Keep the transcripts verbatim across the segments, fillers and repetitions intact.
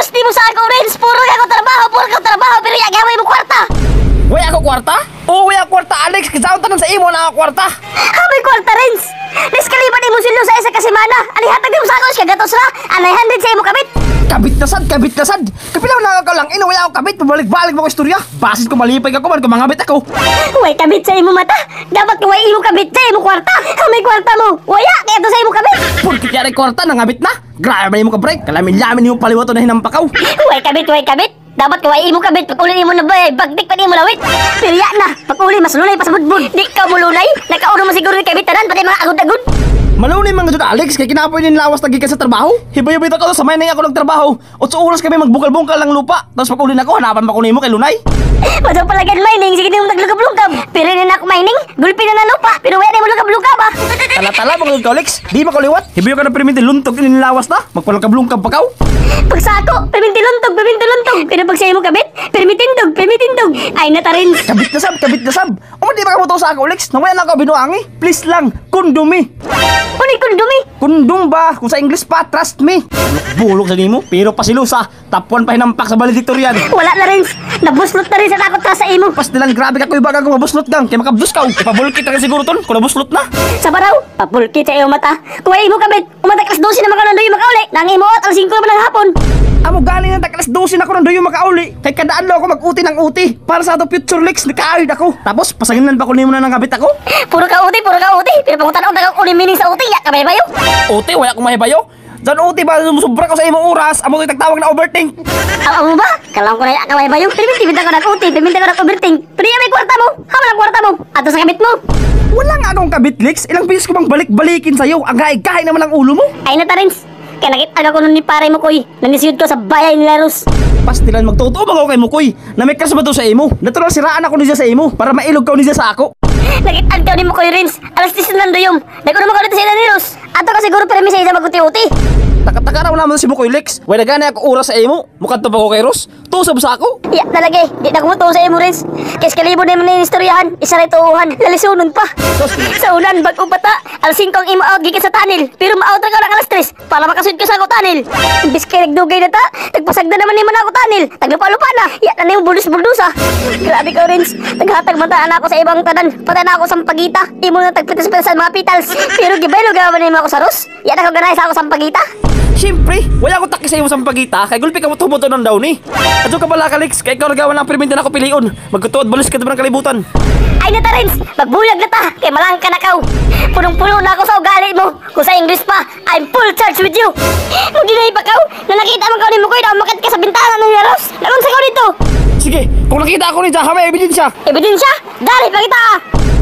kilos di mo sa ako, Renz. Puro ka ko trabaho, puro ka trabaho, pero yagaway mo kwarta. Way ako kwarta? Oo, way ako kwarta, Alex. Kasi tanan sa imo na ako kwarta. Habay kwarta, Renz. Niskaliban ni mo silo sa isa kasimana. Alihatag di mo sa ako, iskagatos ra. Anay hundred sa imo kabit. Kabit na sad, kabit na sad. Kapilaw na ka lang, ino way ako kabit. Pabalik-balik mo ko istorya. Basis ko malipay ka ko man, kumangabit ako. Way kabit sa imo mata. Dapat ko way imo kabit sa imo kwarta. Habay kwarta mo. Waya, kaya to sa imo kabit. Purkit yari kwarta, nangabit na. Grabe ba mo ka break? Kalamin-lamin yung paliwato na hinampakaw. Way kabit, way kabit. Dapat kawai imo kabit, pag-uli mo na ba, bagdik pa di mo lawit. Piliya na, pag-uli mas lunay pa sa budbud. Di ka mo lunay, nagkauno mo siguro ni kabitanan, pati mga agod-agod. Malunay mga dun, Alex, kaya kinapoy din lawas nagikan sa trabaho. Hibay-hibay ako sa may na ako nagtrabaho. Otso oras kami magbungkal-bungkal ng lupa. Tapos pag-uli na ako, hanapan pa ko nimo kay lunay. Masaw palagan mining, sige di mo naglugab-lugab. Pero rin ako mining, gulpi na na lupa, pero wala mo lugab-lugab ah. Tala-tala mga dun, Alex, di makaliwat. Hibay ka na perminti luntog din lawas na. Magpalangkab-lungkab pa kaw. Pagsako, perminti luntog, perminti luntog. Pero pag sa'yo mo kabit, permitindog, permitindog. Ay nata rin. Kabit na sab, kabit na sab. O di ba ka mo to sa ako, Alex? Namaya na ako binuangi. Please lang, kundumi. Unay kundumi. Kundum ba? Kung sa English pa, trust me. Bulok sa nimo, pero pasilusa. Tapuan pa hinampak sa valedictorian. Wala na rin. Nabuslot na rin sa takot tra sa imo. Pas nilang grabe ka ko iba kang mabuslot gang. Kaya makabdus ka. Ipabulkit na siguro ton kung nabuslot na. Sa baraw, papulkit sa iyo mata. Kung ay imo kabit, umataklas dosi na makanon doy makauli. Nang imo at alas singko naman ng hapon. Amo galing ng taklas dosin ako ng doyo makauli. Kay kadaan lang ako mag-uti ng uti. Para sa ato future leaks, nakaayod ako. Tapos pasanginan pa ko nimo na ng kabit ako. Puro ka uti, puro ka uti. Pero pangutan ako dagang uli mining sa uti, ya kabay bayo. Uti, wala akong mahibayo. Diyan uti ba, sumusubra ko sa imong oras. Amo ko'y tagtawag na overthink. Alam mo ba? Kalang ko na ya kabay bayo. Pero minti-minta ko ng uti, minti ko ng overthink. Pero yan may kwarta mo. Hamal ang kwarta mo. Ato sa kabit mo. Wala nga akong kabit leaks. Ilang beses ko bang balik-balikin sa'yo. Ang gahay-gahay naman ang ulo mo. Ay na tarins. Kaya nakita ko nun ni pare mo koy. Nanisiyod ko sa bayay ni Laros. Pastilan magtotoo ba ako kay Mukoy? Na may kasama to sa imo. Natural siraan ako niya sa imo para mailog ka niya sa ako. Nakita ko ni mo koy Rins. Alas tis na nandoyom. Nagkuno mo ko dito sa ina ni Ros. Ato ka siguro pero may sa isa maguti-uti. Taka-taka raw naman si Mukoy Lex. Way nagana ako oras sa imo. Mukha to ba ko kay Ros? Tusab sa ako. Ya talagay. Di na kumuto sa imo Rins. Kaya kalibo na mo na yung istoryahan. Isa rin tuuhan. Lalisunon pa. Sa ulan bag bata. Alas singko ang imo out gikan sa tunnel. Pero ma-out ra ka lang alas tres. Para makasud ko sa ako tunnel. Imbis kay nagdugay na ta. Nagpasagda naman ni man ako tunnel. Taglupa-lupa na. Ya na yung bulus-buldusa. Grabe ka Rins. Naghatag mataan ako sa ibang tanan. Patay na ako sa pagita. Imo na tagpitas-pitas sa mga petals. Pero gibaylo gawa na ako sa Ros. Ya na ko ganay sa ako sa pagita. Siyempre, wala ko taki sa imo sa pagita. Kay gulpi ka mo tumuto ng daw ni. Adto ka pala ka Lex. Kay ikaw nagawa ng perminti na ako pilion. Magkutuod balis ka ng kalibutan. Ay na ta Rins. Magbulag na ta. Kay malang ka na kaw. Punong-puno na ako sa ugali mo. Kung sa English pa, I'm full charge with you. Mag-dinay pa kaw. Na nakita mo kaw ni mo koy na umakit ka sa bintana ng Laros. Nakunsa kaw dito. Sige, kung nakita ako ni Jaha, may ebidensya. Ebidensya? Dali, pakita ka.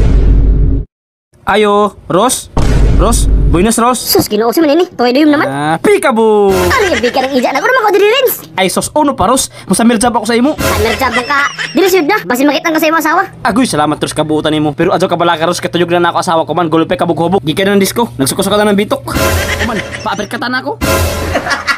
Ayo, Ros? Ros? Buenas, Ros? Sus, ginuusin mo nini. Tuway doyum naman. Ah, peekaboo! Ano yung bigyan ng ija na? Kung naman ko dili Rins. Ay, sos, uno pa, Ros. Musamil job ako sa imo. Kamer job ka. Dili siyod na. Basi makita ka sa imo asawa. Agoy, salamat Ros kabuutan nimo. Pero adto ka pala ka Ros, katuyog na na ako asawa ko man. Gulpe ka bughubog. Gikan na ng disco. Nagsuko-suko ka ng bitok. Kuman, paapit ka na ako.